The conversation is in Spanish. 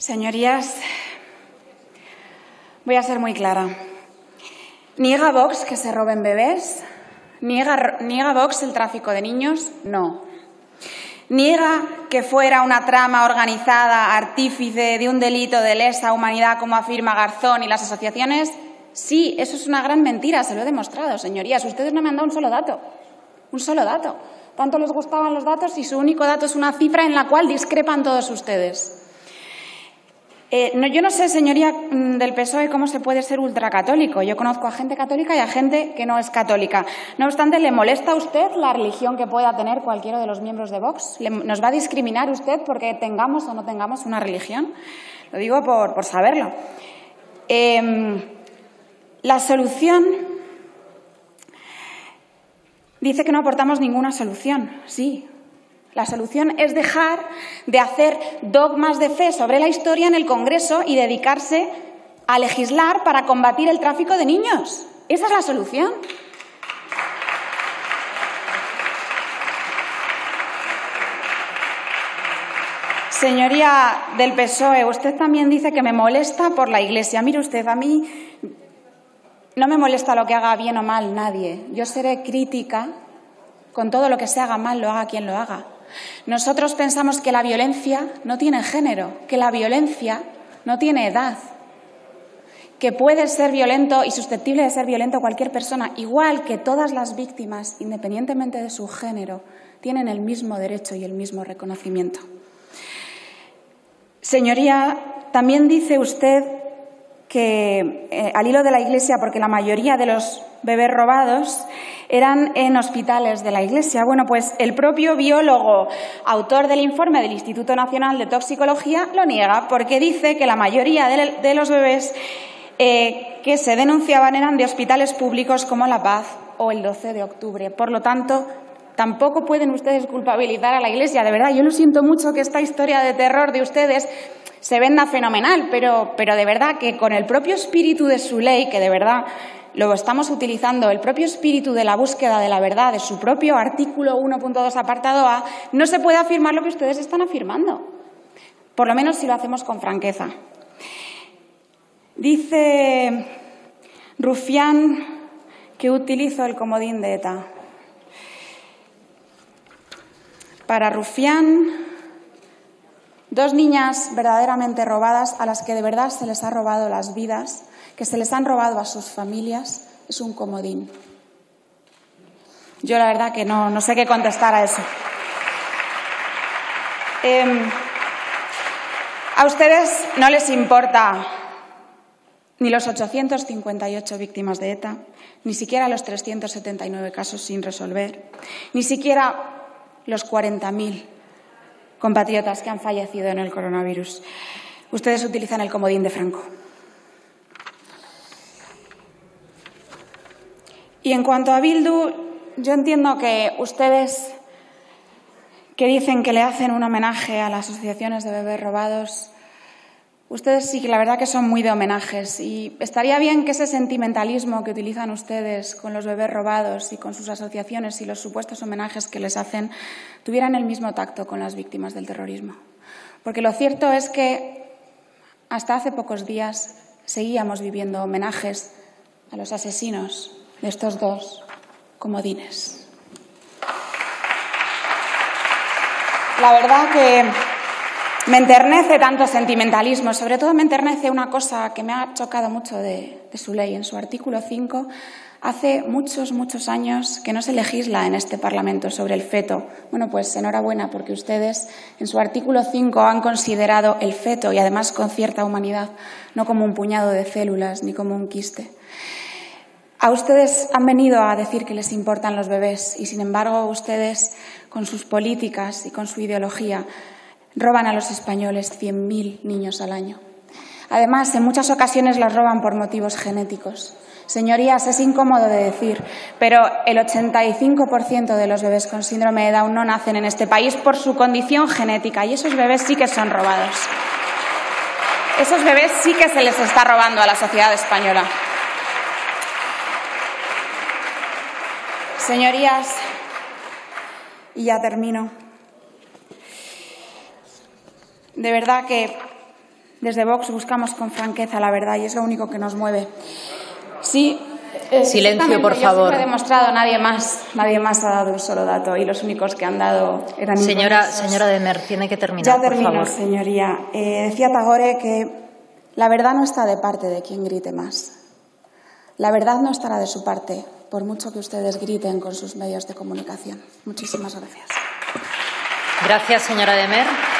Señorías, voy a ser muy clara. ¿Niega Vox que se roben bebés? ¿Niega Vox el tráfico de niños? No. ¿Niega que fuera una trama organizada, artífice de un delito de lesa humanidad, como afirma Garzón y las asociaciones? Sí, eso es una gran mentira, se lo he demostrado, señorías. Ustedes no me han dado un solo dato. Un solo dato. Tanto les gustaban los datos y su único dato es una cifra en la cual discrepan todos ustedes. Yo no sé, señoría del PSOE, cómo se puede ser ultracatólico. Yo conozco a gente católica y a gente que no es católica. No obstante, ¿le molesta a usted la religión que pueda tener cualquiera de los miembros de Vox? ¿Nos va a discriminar usted porque tengamos o no tengamos una religión? Lo digo por saberlo. La solución... Dice que no aportamos ninguna solución. Sí. La solución es dejar de hacer dogmas de fe sobre la historia en el Congreso y dedicarse a legislar para combatir el tráfico de niños. Esa es la solución. Señoría del PSOE, usted también dice que me molesta por la Iglesia. Mire usted, a mí no me molesta lo que haga bien o mal nadie. Yo seré crítica con todo lo que se haga mal, lo haga quien lo haga. Nosotros pensamos que la violencia no tiene género, que la violencia no tiene edad, que puede ser violento y susceptible de ser violento cualquier persona, igual que todas las víctimas, independientemente de su género, tienen el mismo derecho y el mismo reconocimiento. Señoría, también dice usted que al hilo de la Iglesia, porque la mayoría de los bebés robados eran en hospitales de la Iglesia. Bueno, pues el propio biólogo, autor del informe del Instituto Nacional de Toxicología, lo niega, porque dice que la mayoría de los bebés que se denunciaban eran de hospitales públicos como La Paz o el 12 de octubre. Por lo tanto, tampoco pueden ustedes culpabilizar a la Iglesia. De verdad, yo lo siento mucho que esta historia de terror de ustedes se venda fenomenal, pero de verdad que con el propio espíritu de su ley, que de verdad lo estamos utilizando, el propio espíritu de la búsqueda de la verdad, de su propio artículo 1.2 apartado A, no se puede afirmar lo que ustedes están afirmando, por lo menos si lo hacemos con franqueza. Dice Rufián que utilizo el comodín de ETA. Para Rufián, dos niñas verdaderamente robadas, a las que de verdad se les ha robado las vidas, que se les han robado a sus familias, es un comodín. Yo la verdad que no sé qué contestar a eso. A ustedes no les importa ni los 858 víctimas de ETA, ni siquiera los 379 casos sin resolver, ni siquiera los 40.000 compatriotas que han fallecido en el coronavirus. Ustedes utilizan el comodín de Franco. Y en cuanto a Bildu, yo entiendo que ustedes que dicen que le hacen un homenaje a las asociaciones de bebés robados, ustedes sí que la verdad que son muy de homenajes y estaría bien que ese sentimentalismo que utilizan ustedes con los bebés robados y con sus asociaciones y los supuestos homenajes que les hacen tuvieran el mismo tacto con las víctimas del terrorismo. Porque lo cierto es que hasta hace pocos días seguíamos viviendo homenajes a los asesinos de estos dos comodines. La verdad que me enternece tanto sentimentalismo, sobre todo me enternece una cosa que me ha chocado mucho de su ley. En su artículo 5, hace muchos años que no se legisla en este Parlamento sobre el feto. Bueno, pues enhorabuena, porque ustedes en su artículo 5 han considerado el feto, y además con cierta humanidad, no como un puñado de células ni como un quiste. A ustedes han venido a decir que les importan los bebés y, sin embargo, ustedes, con sus políticas y con su ideología, roban a los españoles 100.000 niños al año. Además, en muchas ocasiones los roban por motivos genéticos. Señorías, es incómodo de decir, pero el 85% de los bebés con síndrome de Down no nacen en este país por su condición genética, y esos bebés sí que son robados. Esos bebés sí que se les está robando a la sociedad española. Señorías, y ya termino, de verdad que Desde Vox buscamos con franqueza la verdad y es lo único que nos mueve. Sí, silencio, por favor. Yo sí lo he demostrado, nadie más ha dado un solo dato y los únicos que han dado eran Señora de Mer, tiene que terminar, ya termino, por favor. Señoría. Decía Tagore que la verdad no está de parte de quien grite más. La verdad no estará de su parte, por mucho que ustedes griten con sus medios de comunicación. Muchísimas gracias. Gracias, señora de Mer.